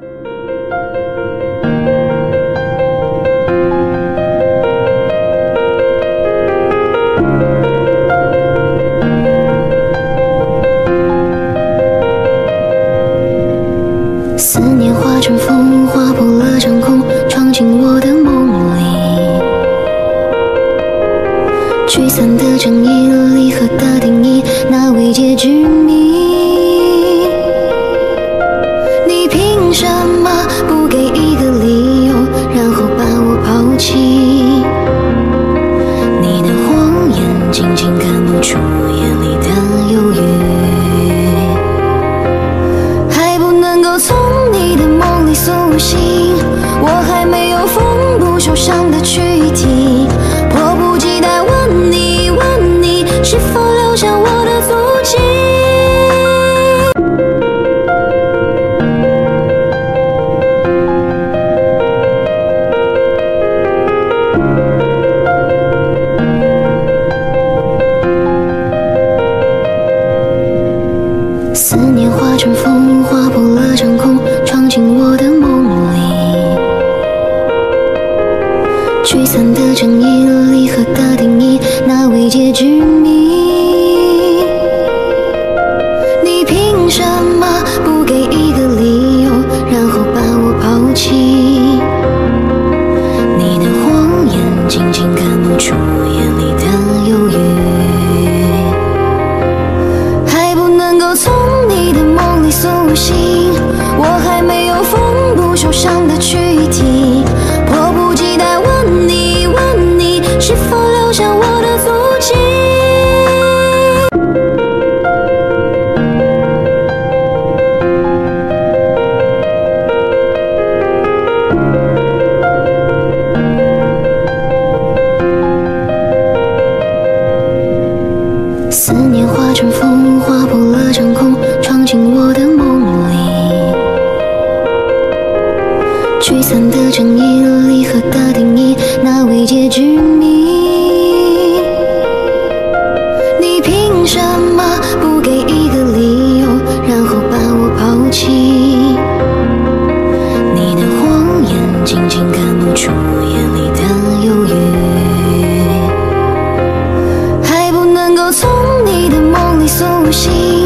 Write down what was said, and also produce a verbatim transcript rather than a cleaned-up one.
思念化成风，划破了长空，闯进我的梦里。聚散的正义，离合的定义，那未解之谜。你凭什么不给一个理由，然后把我抛弃？你的谎言轻轻看不出眼里的犹豫，还不能够从你的梦里苏醒。我还没有缝补受伤的躯体，迫不及待问你问你，是否留下我的足迹。思念化成风，划破了长空，闯进我的梦里。聚散的正义，离合的定义，那未解之谜。你凭什么不给一个理由，然后把我抛弃？你的谎言轻轻看不出眼里的犹豫，还不能够从你的梦里苏醒。我还没有缝补受伤的躯体，迫不及待问你问你，是否留下我的足迹。思念化成风，划破了长空，闯进我的梦里。聚散的正义，离合的定义，那未解之谜。你凭什么不给一个理由，然后把我抛弃？你的谎言轻轻看不出眼里的犹豫，还不能够从你的梦里苏醒。